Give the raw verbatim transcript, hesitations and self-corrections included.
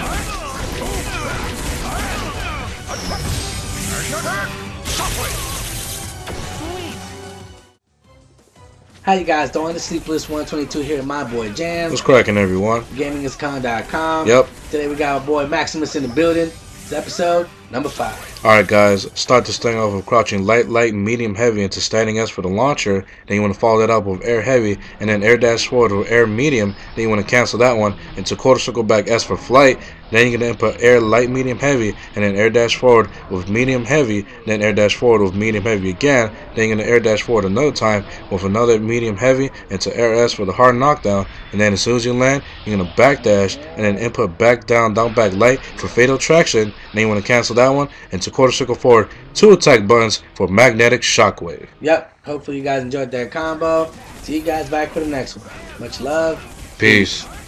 How you guys doing? It's Sleepless one twenty-two here with my boy Jam. What's cracking, everyone? gaming is con dot com. Yep. Today we got our boy Maximus in the building. It's episode number five. Alright guys, start this thing off with crouching light, light, medium, heavy into standing S for the launcher. Then you want to follow that up with air heavy and then air dash forward with air medium. Then you want to cancel that one into quarter circle back S for flight. Then you're going to input air light, medium, heavy, and then air dash forward with medium, heavy, then air dash forward with medium, heavy again. Then you're going to air dash forward another time with another medium, heavy into air S for the hard knockdown. And then as soon as you land, you're going to back dash and then input back down, down, back light for fatal traction. Then you want to cancel that one into quarter circle forward, two attack buttons for magnetic shockwave. Yep. Hopefully you guys enjoyed that combo. See you guys back for the next one. Much love. Peace.